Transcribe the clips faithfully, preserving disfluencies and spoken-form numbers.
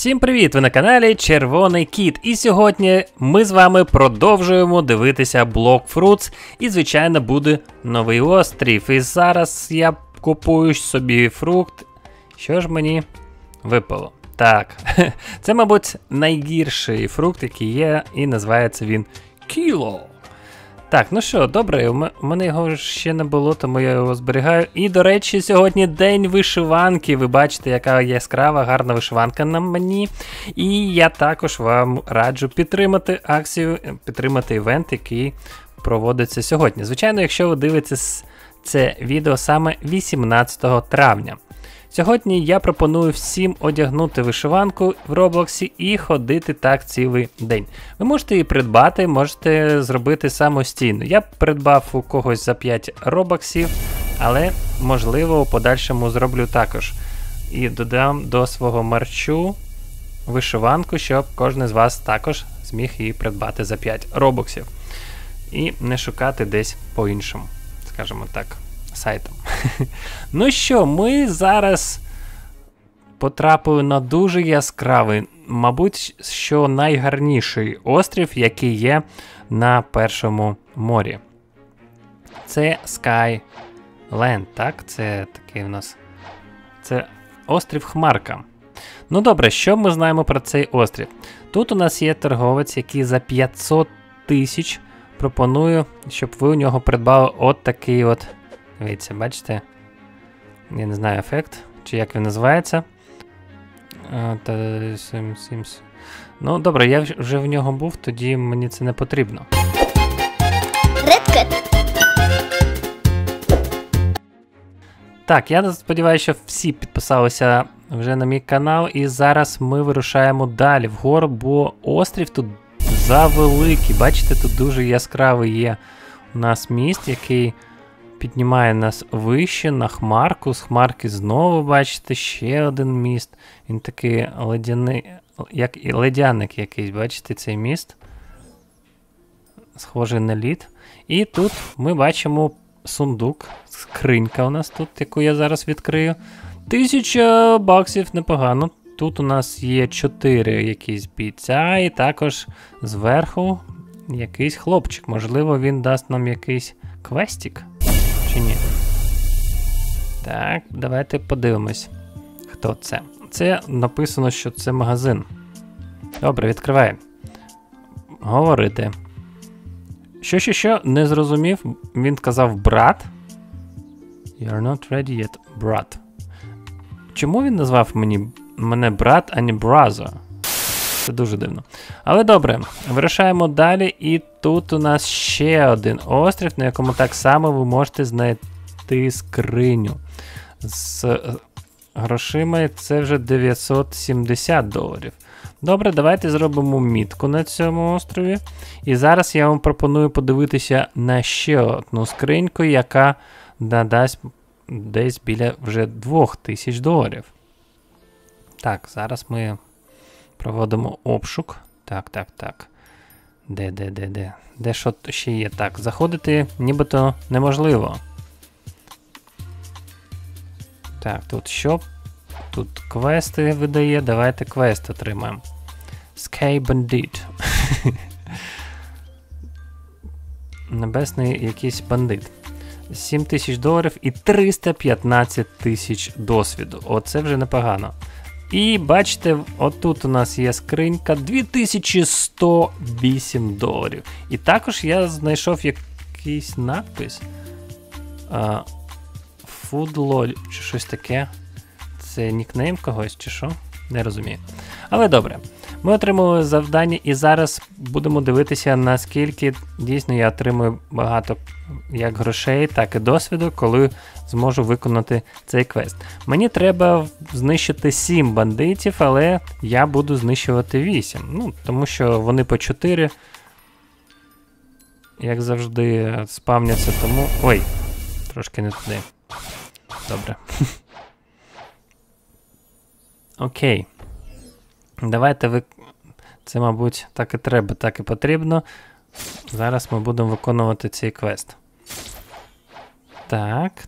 Всім привіт! Ви на каналі Червоний Кіт. І сьогодні ми з вами продовжуємо дивитися Block Fruits. І, звичайно, буде новий острів. І зараз я купую собі фрукт. Що ж мені випало? Так, це, мабуть, найгірший фрукт, який є, і називається він Кіло. Так, ну що, добре, у мене його ще не було, тому я його зберігаю. І, до речі, сьогодні день вишиванки. Ви бачите, яка яскрава, гарна вишиванка на мені. І я також вам раджу підтримати акцію, підтримати івент, який проводиться сьогодні. Звичайно, якщо ви дивитесь це відео саме вісімнадцятого травня. Сьогодні я пропоную всім одягнути вишиванку в Роблоксі і ходити так цілий день. Ви можете її придбати, можете зробити самостійно. Я придбав у когось за п'ять робоксів, але можливо у подальшому зроблю також. І додам до свого мерчу вишиванку, щоб кожен з вас також зміг її придбати за п'ять робоксів. І не шукати десь по-іншому, скажімо так, сайтом. Ну що, ми зараз потрапили на дуже яскравий, мабуть, що найгарніший острів, який є на Першому морі. Це Skyland, так? Це такий у нас... Це острів Хмарка. Ну добре, що ми знаємо про цей острів? Тут у нас є торговець, який за п'ятсот тисяч пропонує, щоб ви у нього придбали от такий от... Дивіться, бачите? Я не знаю ефект, чи як він називається. А, та, сім, сім, сім. Ну, добре, я вже в нього був, тоді мені це не потрібно. Редкет. Так, я сподіваюся, що всі підписалися вже на мій канал, і зараз ми вирушаємо далі вгору, бо острів тут завеликий. Бачите, тут дуже яскравий є у нас міст, який піднімає нас вище на Хмарку. З Хмарки знову, бачите, ще один міст. Він такий ледяний, як і ледяник якийсь, бачите, цей міст. Схожий на лід. І тут ми бачимо сундук, скринька у нас тут, яку я зараз відкрию. Тисяча баксів, непогано. Тут у нас є чотири якісь бійця, і також зверху якийсь хлопчик. Можливо, він дасть нам якийсь квестик. Чи ні? Так, давайте подивимось, хто це. Це написано, що це магазин. Добре, відкриваємо. Говорити. Що, що, що? Не зрозумів. Він казав брат. You're not ready yet, брат. Чому він назвав мені, мене брат, а не бразо? Це дуже дивно. Але добре, вирушаємо далі, і тут у нас ще один острів, на якому так само ви можете знайти скриню. З грошима це вже дев'ятсот сімдесят доларів. Добре, давайте зробимо мітку на цьому острові. І зараз я вам пропоную подивитися на ще одну скриньку, яка надасть десь біля вже двох тисяч доларів. Так, зараз ми проводимо обшук. Так, так, так. Де, де, де, де? Де що ще є? Так, заходити нібито неможливо. Так, тут що? Тут квести видає. Давайте квест отримаємо. Sky Bandit. Небесний якийсь бандит. сім тисяч доларів і триста п'ятнадцять тисяч досвіду. Оце вже непогано. І бачите, отут у нас є скринька дві тисячі сто вісім доларів. І також я знайшов якийсь надпис. Uh, Foodlord чи щось таке. Це нікнейм когось чи що? Не розумію. Але добре. Ми отримали завдання і зараз будемо дивитися, наскільки дійсно я отримую багато як грошей, так і досвіду, коли зможу виконати цей квест. Мені треба знищити сім бандитів, але я буду знищувати вісім. Ну, тому що вони по чотири, як завжди, спавняться, тому... Ой, трошки не туди. Добре. Окей. Давайте ви... Це, мабуть, так і треба, так і потрібно. Зараз ми будемо виконувати цей квест. Так,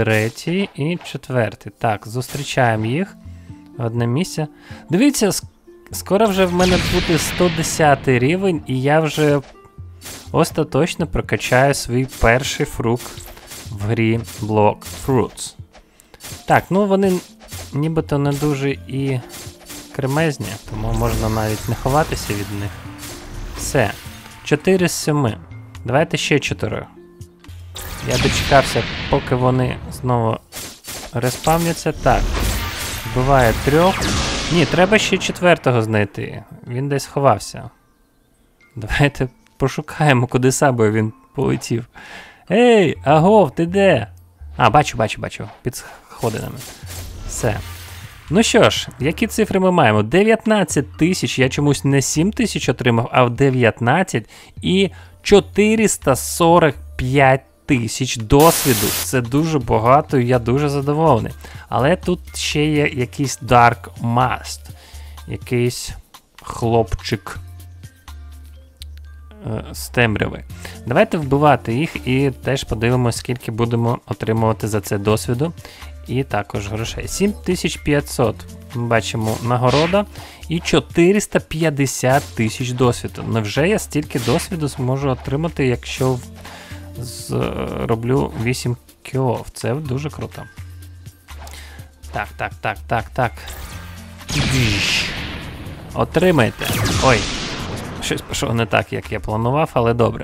третій і четвертий. Так, зустрічаємо їх. Одне місце. Дивіться, скоро вже в мене буде сто десятий рівень, і я вже остаточно прокачаю свій перший фрукт в грі Block Fruits. Так, ну вони нібито не дуже і кремезні, тому можна навіть не ховатися від них. Все. чотири з семи. Давайте ще чотири. Я дочекався, поки вони знову респавняться. Так. Вбиває трьох. Ні, треба ще четвертого знайти. Він десь ховався. Давайте пошукаємо, куди саме він полетів. Ей, агов, ти де? А, бачу, бачу, бачу. Під сходинами. Все. Ну що ж, які цифри ми маємо? дев'ятнадцять тисяч, я чомусь не сім тисяч отримав, а в дев'ятнадцять. І чотириста сорок п'ять тисяч досвіду. Це дуже багато, і я дуже задоволений. Але тут ще є якийсь Dark Mast. Якийсь хлопчик е, з темряви. Давайте вбивати їх і теж подивимося, скільки будемо отримувати за це досвіду. І також грошей. сім тисяч п'ятсот. Ми бачимо нагорода. І чотириста п'ятдесят тисяч досвіду. Невже я стільки досвіду зможу отримати, якщо зроблю вісім кілов? Це дуже круто. Так, так, так, так, так. Отримайте. Ой, щось пішло не так, як я планував, але добре.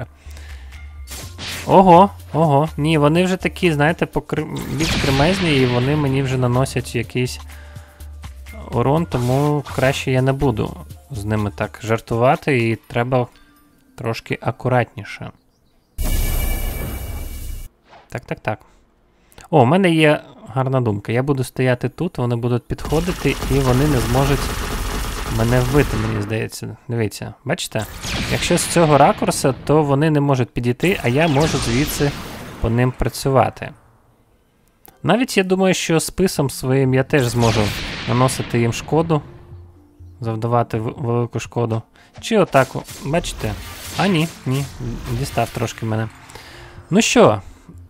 Ого, ого, ні, вони вже такі, знаєте, покр... більш кремезні, і вони мені вже наносять якийсь урон, тому краще я не буду з ними так жартувати, і треба трошки акуратніше. Так, так, так. О, у мене є гарна думка. Я буду стояти тут, вони будуть підходити, і вони не зможуть мене вбити, мені здається. Дивіться, бачите? Якщо з цього ракурсу, то вони не можуть підійти, а я можу звідси по ним працювати. Навіть я думаю, що списом своїм я теж зможу наносити їм шкоду, завдавати велику шкоду. Чи отак, бачите? А ні, ні, дістав трошки мене. Ну що,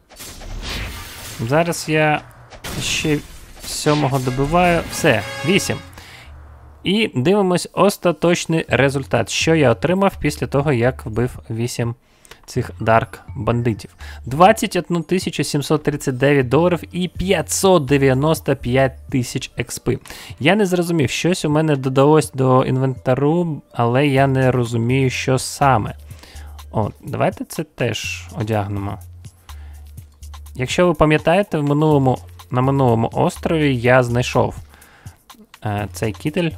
зараз я ще сьомого добиваю. Все, вісім. І дивимось остаточний результат, що я отримав після того, як вбив вісім цих дарк бандитів. двадцять одна тисяча сімсот тридцять дев'ять доларів і п'ятсот дев'яносто п'ять тисяч експи. Я не зрозумів, щось у мене додалось до інвентару, але я не розумію, що саме. О, давайте це теж одягнемо. Якщо ви пам'ятаєте, в минулому, на минулому острові я знайшов е, цей кітель.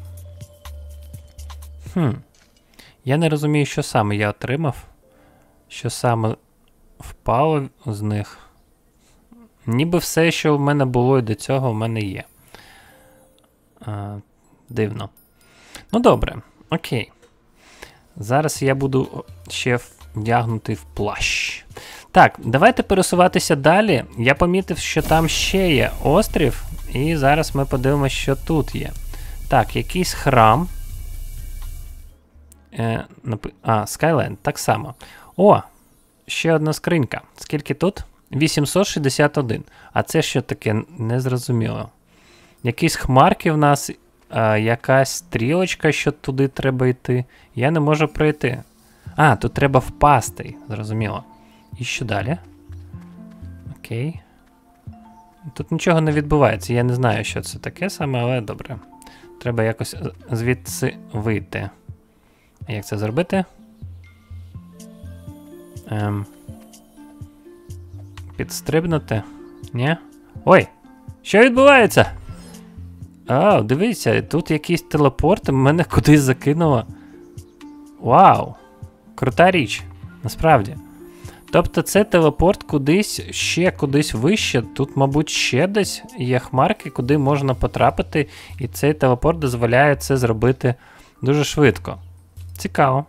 Хм. Я не розумію, що саме я отримав. Що саме впало з них. Ніби все, що в мене було і до цього, в мене є. А, дивно. Ну добре, окей. Зараз я буду ще вдягнутий в плащ. Так, давайте пересуватися далі. Я помітив, що там ще є острів. І зараз ми подивимося, що тут є. Так, якийсь храм. Е, а, Skyland, так само. О, ще одна скринька. Скільки тут? вісімсот шістдесят один. А це що таке? Незрозуміло. Якісь хмарки в нас, а, якась стрілочка, що туди треба йти. Я не можу пройти. А, тут треба впасти. Зрозуміло. І що далі? Окей. Тут нічого не відбувається. Я не знаю, що це таке саме, але добре. Треба якось звідси вийти. А як це зробити? Ем. Підстрибнути? Ні? Ой! Що відбувається? А, дивіться, тут якийсь телепорт, мене кудись закинуло. Вау! Крута річ, насправді. Тобто це телепорт кудись, ще кудись вище. Тут, мабуть, ще десь є хмарки, куди можна потрапити, і цей телепорт дозволяє це зробити дуже швидко. Цікаво.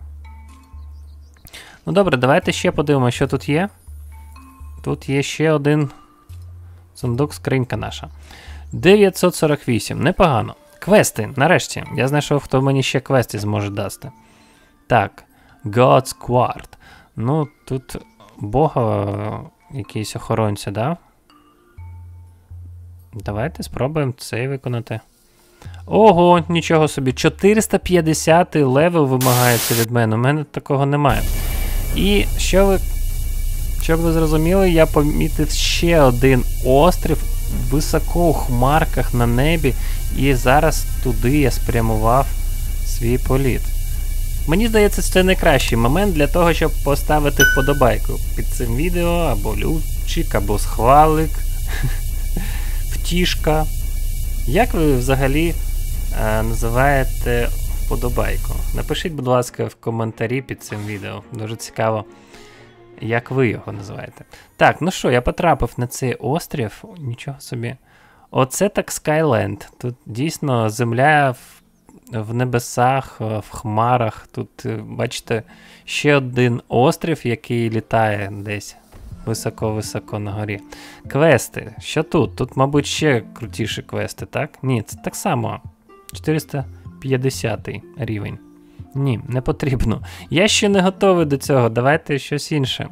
Ну добре, давайте ще подивимося, що тут є. Тут є ще один сундук, скринька наша. дев'ятсот сорок вісім, непогано. Квести, нарешті. Я знайшов, хто мені ще квести зможе дасти. Так, God's Quart. Ну, тут бога якийсь охоронця дав. Давайте спробуємо цей виконати. Ого, нічого собі. чотириста п'ятдесятий левел вимагається від мене. У мене такого немає. І що ви, щоб ви зрозуміли, я помітив ще один острів високо у хмарках на небі. І зараз туди я спрямував свій політ. Мені здається, це найкращий момент для того, щоб поставити вподобайку під цим відео, або любчик, або схвалик, втішка. Як ви взагалі е, називаєте вподобайку? Напишіть, будь ласка, в коментарі під цим відео. Дуже цікаво, як ви його називаєте. Так, ну що, я потрапив на цей острів. Нічого собі. Оце так Skyland. Тут дійсно земля в, в небесах, в хмарах. Тут, бачите, ще один острів, який літає десь високо-високо на горі. Квести. Що тут? Тут, мабуть, ще крутіші квести, так? Ні, це так само. чотириста п'ятдесятий рівень. Ні, не потрібно. Я ще не готовий до цього. Давайте щось інше.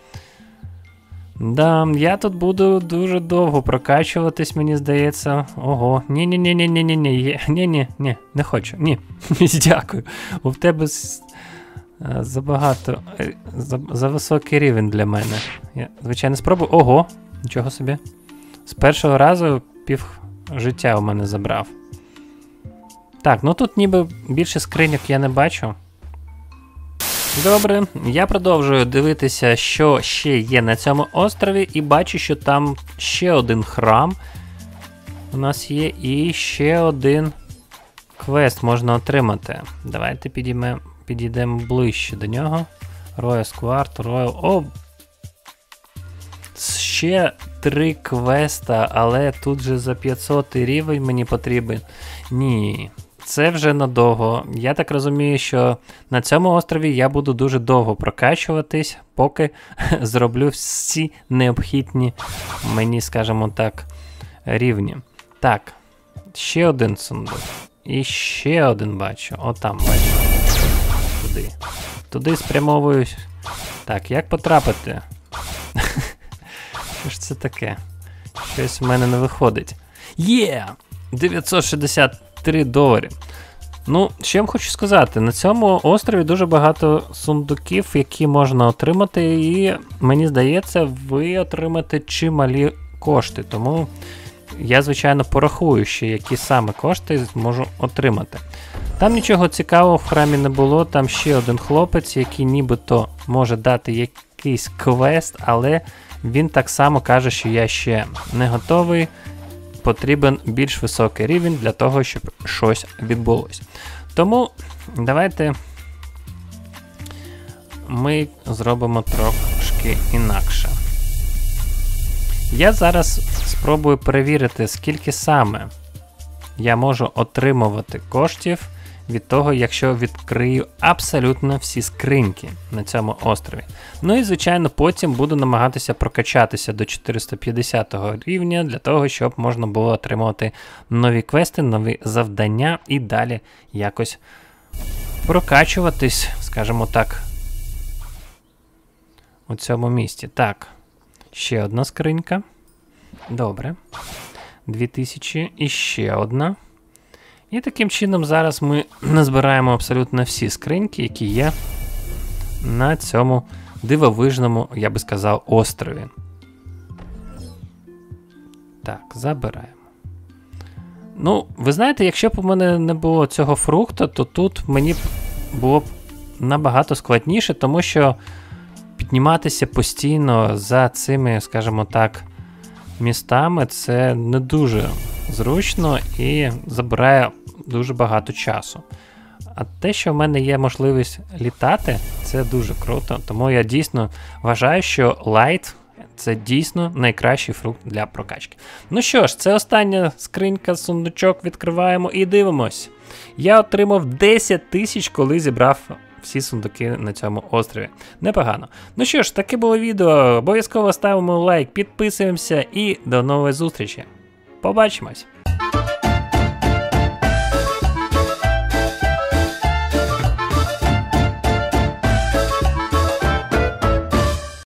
Да, я тут буду дуже довго прокачуватись, мені здається. Ого, ні-ні-ні-ні-ні-ні-ні, ні-ні-ні, не хочу, ні, дякую. У тебе забагато, за, за високий рівень для мене. Я, звичайно, спробую. Ого, нічого собі. З першого разу пів життя у мене забрав. Так, ну тут ніби більше скриньок я не бачу. Добре, я продовжую дивитися, що ще є на цьому острові, і бачу, що там ще один храм у нас є, і ще один квест можна отримати. Давайте підійдемо, підійдемо ближче до нього. Royal Square, Royal... О! Ще три квеста, але тут же за п'ятсотий рівень мені потрібен. Ні. Це вже надовго. Я так розумію, що на цьому острові я буду дуже довго прокачуватись, поки зроблю всі необхідні мені, скажімо так, рівні. Так, ще один сундук. І ще один бачу. Отам бачу. Туди. Туди спрямовуюсь. Так, як потрапити? Що ж це таке? Щось в мене не виходить. Є! дев'ятсот шістдесят три долари. Ну, що я вам хочу сказати, на цьому острові дуже багато сундуків, які можна отримати, і мені здається, ви отримаєте чималі кошти, тому я, звичайно, порахую ще, які саме кошти зможу отримати. Там нічого цікавого в храмі не було, там ще один хлопець, який нібито може дати якийсь квест, але він так само каже, що я ще не готовий. Потрібен більш високий рівень для того, щоб щось відбулося. Тому давайте ми зробимо трошки інакше. Я зараз спробую перевірити, скільки саме я можу отримувати коштів від того, якщо відкрию абсолютно всі скриньки на цьому острові. Ну і, звичайно, потім буду намагатися прокачатися до чотириста п'ятдесятого рівня, для того, щоб можна було отримувати нові квести, нові завдання і далі якось прокачуватись, скажімо так, у цьому місці. Так, ще одна скринька. Добре. дві тисячі і ще одна. І таким чином зараз ми назбираємо абсолютно всі скриньки, які є на цьому дивовижному, я би сказав, острові. Так, забираємо. Ну, ви знаєте, якщо б у мене не було цього фрукта, то тут мені б було б набагато складніше, тому що підніматися постійно за цими, скажімо так, містами, це не дуже зручно і забирає дуже багато часу. А те, що в мене є можливість літати, це дуже круто. Тому я дійсно вважаю, що Light – це дійсно найкращий фрукт для прокачки. Ну що ж, це остання скринька, сундучок, відкриваємо і дивимось. Я отримав десять тисяч, коли зібрав всі сундуки на цьому острові. Непогано. Ну що ж, таке було відео. Обов'язково ставимо лайк, підписуємося і до нової зустрічі. Побачимось!